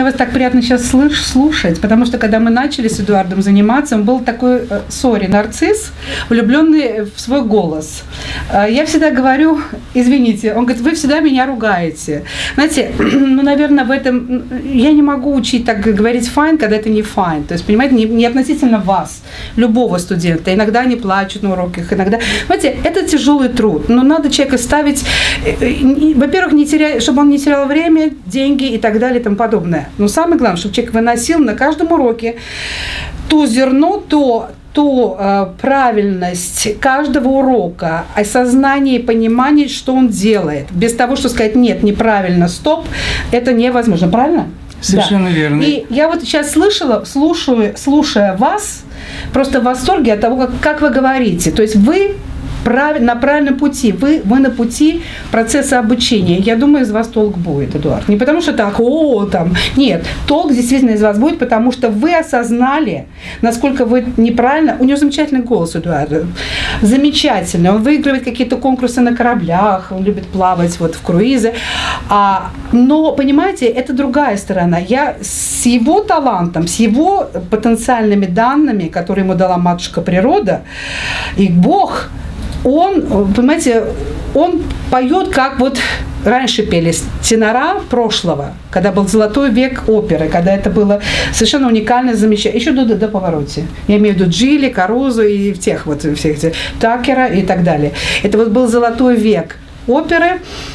Вас так приятно сейчас слушать, потому что когда мы начали с Эдуардом заниматься, он был такой, нарцисс, влюбленный в свой голос. Я всегда говорю, извините, он говорит, вы всегда меня ругаете. Знаете, наверное, в этом я не могу учить так говорить fine, когда это не fine. То есть, понимаете, не относительно вас, любого студента. Иногда они плачут на уроках, иногда... Понимаете, это тяжелый труд, но надо человека ставить, во-первых, чтобы он не терял время, деньги и так далее и тому подобное. Но самое главное, чтобы человек выносил на каждом уроке то зерно, ту правильность каждого урока, осознание и понимание, что он делает. Без того, что сказать «нет, неправильно, стоп», это невозможно. Правильно? Совершенно верно. И я вот сейчас слушая вас, просто в восторге от того, как вы говорите. То есть вы на правильном пути, вы на пути процесса обучения. Я думаю, из вас толк будет, Эдуард. Не потому что так, нет, толк действительно из вас будет, потому что вы осознали, насколько вы неправильно. У него замечательный голос, Эдуард, замечательный. Он выигрывает какие-то конкурсы на кораблях, он любит плавать вот в круизы. Но, понимаете, это другая сторона. Я с его талантом, с его потенциальными данными, которые ему дала матушка природа и Бог, он, понимаете, он поет, как вот раньше пели тенора прошлого, когда был золотой век оперы, когда это было совершенно уникально, замечательно. Еще до Паваротти. Я имею в виду Джилли, Карузо и всех этих Такера и так далее. Это вот был золотой век оперы.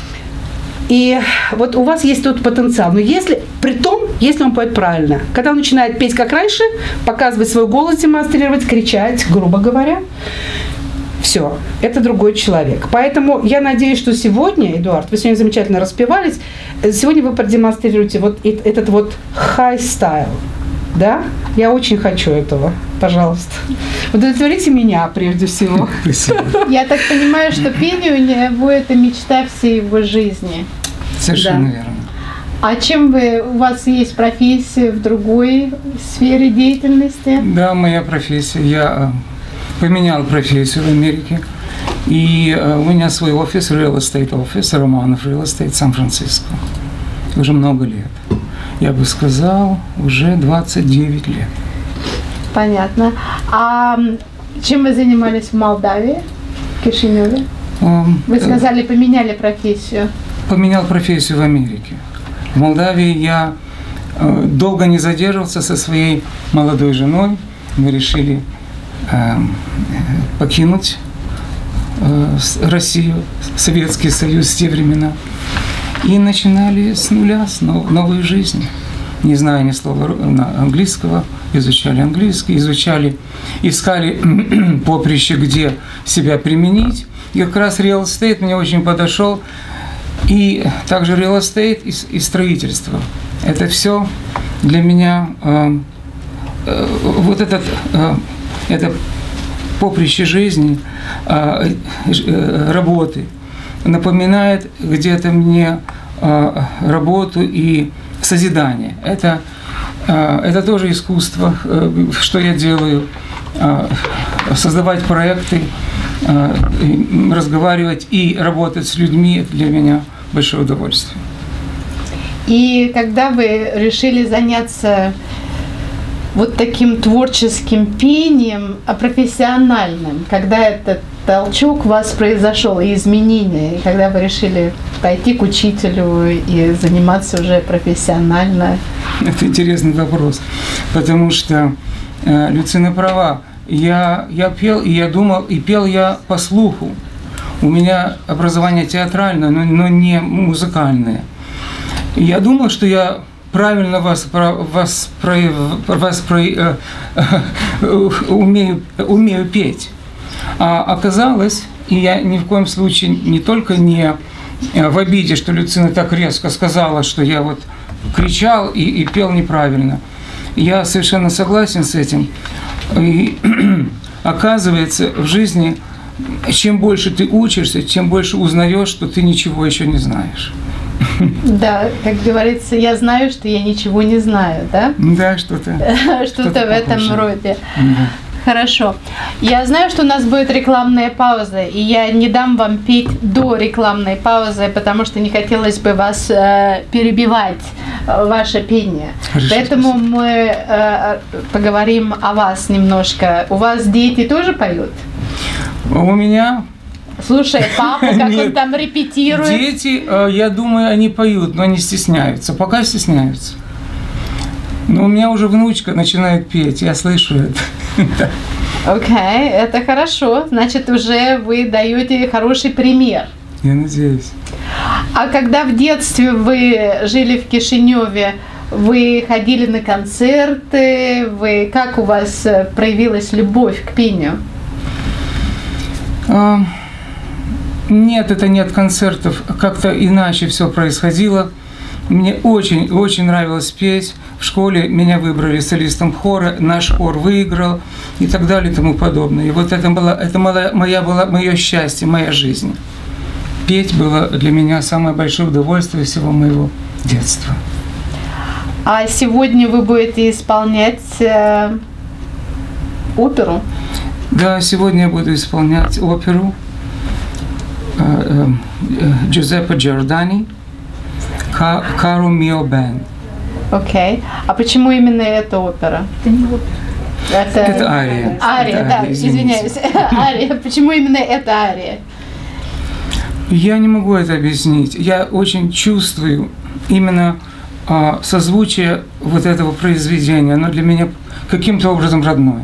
И вот у вас есть тут потенциал. Но если он поет правильно, когда он начинает петь как раньше, показывать свой голос, демонстрировать, кричать, грубо говоря, все, это другой человек. Поэтому я надеюсь, что сегодня, Эдуард, вы сегодня замечательно распевались, сегодня вы продемонстрируете вот этот вот high style. Да? Я очень хочу этого. Пожалуйста. Удовлетворите меня прежде всего. Спасибо. Я так понимаю, что пение у него это мечта всей его жизни. Совершенно верно. А у вас есть профессия в другой сфере деятельности? Да, моя профессия. Я поменял профессию в Америке. И у меня свой офис, real estate офис, Романов Real Estate, Сан-Франциско. Уже много лет. Я бы сказал, уже 29 лет. Понятно. А чем вы занимались в Молдавии, в Кишиневе? Вы сказали, поменяли профессию. Поменял профессию в Америке. В Молдавии я долго не задерживался со своей молодой женой. Мы решили покинуть Россию, Советский Союз в те времена. И начинали с нуля, новую жизнь. Не зная ни слова английского, изучали английский, искали поприще, где себя применить. И как раз real estate мне очень подошел. И также real estate и строительство. Это все для меня, вот это поприще жизни, работы, напоминает где-то мне работу и созидание. Это тоже искусство, что я делаю, создавать проекты, разговаривать и работать с людьми для меня большое удовольствие. И когда вы решили заняться вот таким творческим пением, профессиональным, когда этот толчок у вас произошел и изменения, и когда вы решили пойти к учителю и заниматься уже профессионально? Это интересный вопрос, потому что Люцина права. Я пел, и я думал, и пел я по слуху. У меня образование театральное, но не музыкальное. И я думал, что я правильно умею петь. А оказалось, и я ни в коем случае не только не в обиде, что Люцина так резко сказала, что я вот кричал и пел неправильно. Я совершенно согласен с этим. И оказывается, в жизни, чем больше ты учишься, тем больше узнаешь, что ты ничего еще не знаешь. Да, как говорится, я знаю, что я ничего не знаю, да? Да, что-то в этом роде. Хорошо. Я знаю, что у нас будет рекламная пауза, и я не дам вам петь до рекламной паузы, потому что не хотелось бы вас перебивать, ваше пение. Хорошо, Поэтому спасибо. мы поговорим о вас немножко. У вас дети тоже поют? У меня Слушай, папа, как он Нет. там репетирует. дети, я думаю, они поют, но они стесняются. Пока стесняются. Но у меня уже внучка начинает петь, я слышу это. Окей, это хорошо. Значит, уже вы даете хороший пример. Я надеюсь. А когда в детстве вы жили в Кишиневе, вы ходили на концерты, как у вас проявилась любовь к пению? Нет, это не от концертов. Как-то иначе все происходило. Мне очень нравилось петь. В школе меня выбрали солистом хора, наш хор выиграл и так далее и тому подобное. И вот это было мое счастье, моя жизнь. Петь было для меня самое большое удовольствие всего моего детства. А сегодня вы будете исполнять оперу? Да, сегодня я буду исполнять оперу Джузеппе Джордани «Каро мио бен». Окей. А почему именно эта опера? Это ария. Ария, Это да, ария, извините. извиняюсь. Ария. Почему именно эта ария? Я не могу это объяснить. Я очень чувствую именно созвучие вот этого произведения. Оно для меня каким-то образом родное.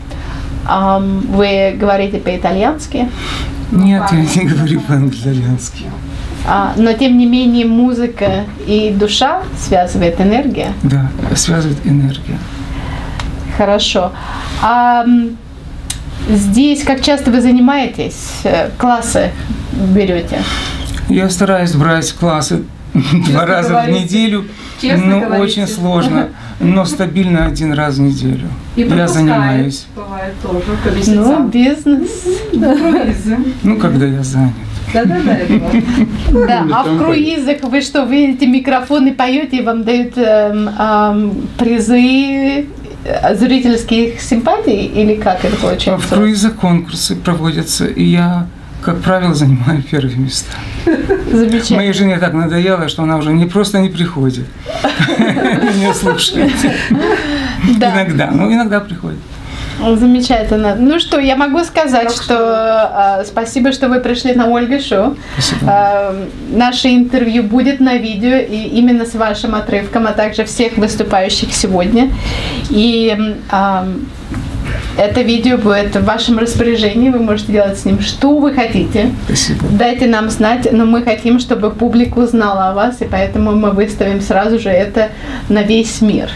Вы говорите по-итальянски? Нет, я не говорю по-итальянски. Но тем не менее музыка и душа связывает энергия? Да, связывает энергия. Хорошо. А здесь как часто вы занимаетесь? Классы берете? Я стараюсь брать классы 2 раза в говорите. неделю, Честно но говорите. очень сложно, но стабильно 1 раз в неделю. И Я пропускает, занимаюсь. бывает тоже, по Ну, месяцам. бизнес. Круизы. Ну, когда я занят. Да-да-да, это было. Да, а в круизах вы что, вы эти микрофоны поете и вам дают призы зрительских симпатий или как это В получается? круизах конкурсы проводятся, и я, как правило, занимаю первые места. Замечательно. Моей жене так надоело, что она уже просто не приходит. Не слушает. Да. Иногда приходит. Замечательно. Ну что, я могу сказать, что спасибо, что вы пришли на Ольга Шоу. Спасибо. Наше интервью будет на видео, и именно с вашим отрывком, а также всех выступающих сегодня. И это видео будет в вашем распоряжении, вы можете делать с ним что вы хотите. Спасибо. Дайте нам знать, но мы хотим, чтобы публика узнала о вас, и поэтому мы выставим сразу же это на весь мир.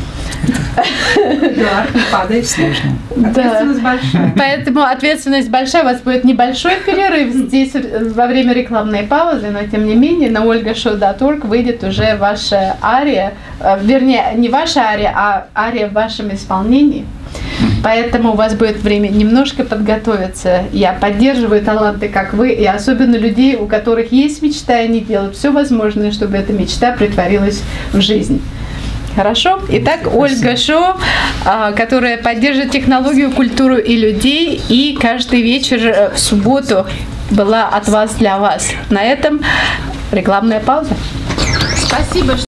Да, не падает. Сложно. Ответственность большая. Поэтому ответственность большая. У вас будет небольшой перерыв здесь во время рекламной паузы, но тем не менее на olgashow.org выйдет уже ваша ария, вернее, не ваша ария, а ария в вашем исполнении. Поэтому у вас будет время немножко подготовиться. Я поддерживаю таланты, как вы, и особенно людей, у которых есть мечта, и они делают все возможное, чтобы эта мечта притворилась в жизнь. Хорошо? Итак, Ольга Шоу, которая поддерживает технологию, культуру и людей, и каждый вечер в субботу была от вас для вас. На этом рекламная пауза. Спасибо.